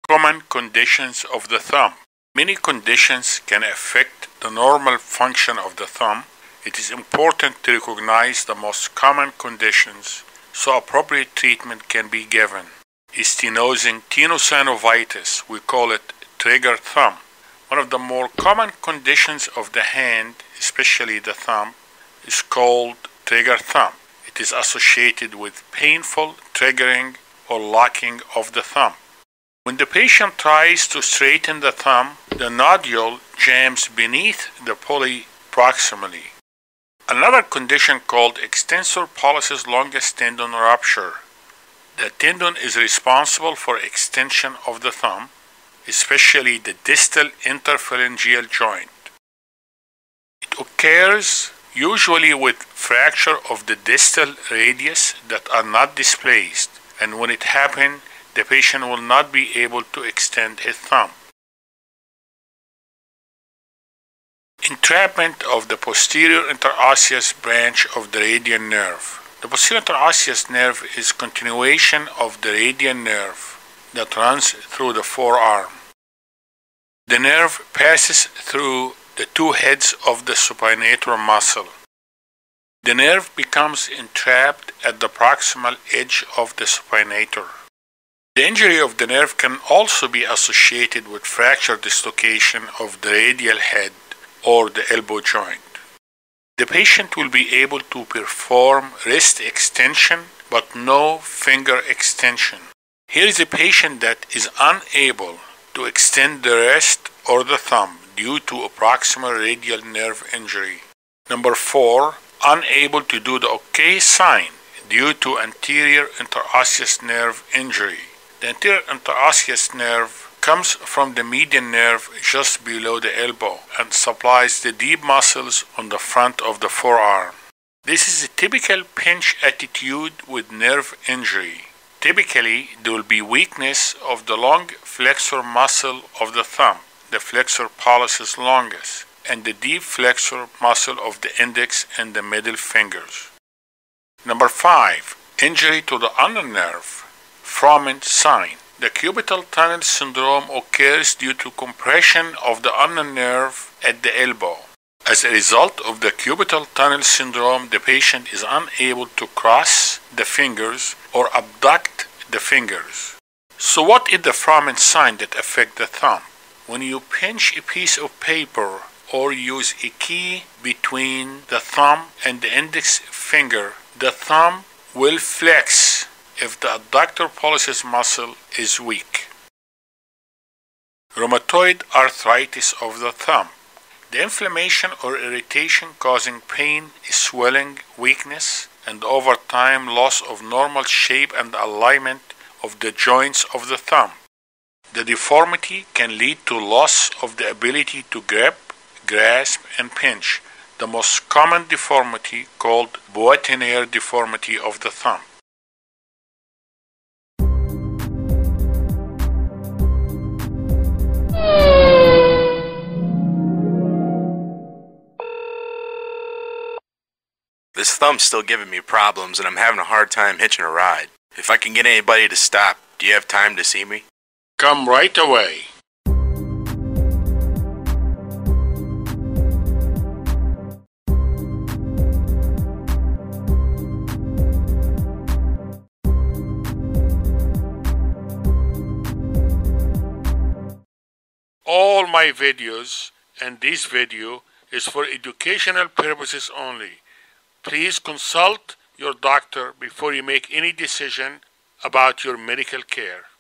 Common conditions of the thumb. Many conditions can affect the normal function of the thumb. It is important to recognize the most common conditions so appropriate treatment can be given. Stenosing tenosynovitis, we call it trigger thumb. One of the more common conditions of the hand, especially the thumb, is called trigger thumb. It is associated with painful triggering or locking of the thumb. When the patient tries to straighten the thumb, the nodule jams beneath the pulley proximally. Another condition called extensor pollicis longus tendon rupture. The tendon is responsible for extension of the thumb, especially the distal interphalangeal joint. It occurs usually with fracture of the distal radius that are not displaced, and when it happens, the patient will not be able to extend his thumb. Entrapment of the posterior interosseous branch of the radian nerve. The posterior interosseous nerve is continuation of the radian nerve that runs through the forearm. The nerve passes through the two heads of the supinator muscle. The nerve becomes entrapped at the proximal edge of the supinator. The injury of the nerve can also be associated with fracture dislocation of the radial head or the elbow joint. The patient will be able to perform wrist extension but no finger extension. Here is a patient that is unable to extend the wrist or the thumb due to a proximal radial nerve injury. Number 4, unable to do the OK sign due to anterior interosseous nerve injury. The anterior interosseous nerve comes from the median nerve just below the elbow and supplies the deep muscles on the front of the forearm. This is a typical pinch attitude with nerve injury. Typically, there will be weakness of the long flexor muscle of the thumb, the flexor pollicis longus, and the deep flexor muscle of the index and the middle fingers. Number 5, injury to the ulnar nerve. Froment sign. The cubital tunnel syndrome occurs due to compression of the ulnar nerve at the elbow. As a result of the cubital tunnel syndrome, the patient is unable to cross the fingers or abduct the fingers. So what is the Froment sign that affects the thumb? When you pinch a piece of paper or use a key between the thumb and the index finger, the thumb will flex if the adductor pollicis muscle is weak. Rheumatoid arthritis of the thumb. The inflammation or irritation causing pain, swelling, weakness, and over time loss of normal shape and alignment of the joints of the thumb. The deformity can lead to loss of the ability to grip, grasp, and pinch, the most common deformity called Boitinier deformity of the thumb. This thumb's still giving me problems and I'm having a hard time hitching a ride. If I can get anybody to stop, do you have time to see me? Come right away. All my videos and this video is for educational purposes only. Please consult your doctor before you make any decision about your medical care.